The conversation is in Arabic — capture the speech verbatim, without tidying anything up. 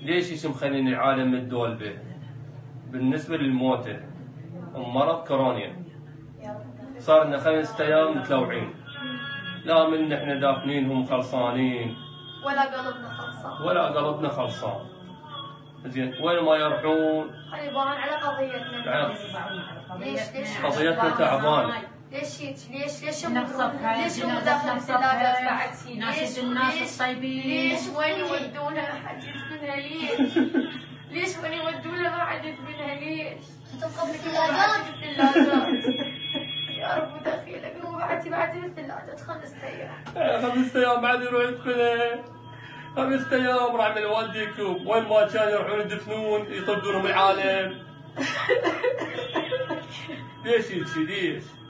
ليش اسم خليني العالم الدولبة؟ بالنسبة للموتى ومرض كورونا صار لنا خمس ايام متلوعين، لا من احنا دافنينهم خلصانين ولا قلبنا خلصان ولا قلبنا خلصان. زين وين ما يروحون خليبان على قضيتنا. ليش ليش قضيتنا تعبان. ليش ليش ليش نقصفها ليش هم داخل الثلاجات بعد سنين؟ ناس الناس الطيبين ليش وين يودونها ما حد يدفنها ليش؟ ليش وين يودونها ما حد يدفنها ليش؟ تبقى بالثلاجات بالثلاجات. يا رب ودخيلك هو بعد بعد بالثلاجات خمس ايام. خمس ايام بعد يروح يدفنها. خمس ايام راح من والديكم وين ما كان يروحون يدفنون يطردونهم العالم. ليش هيك ليش؟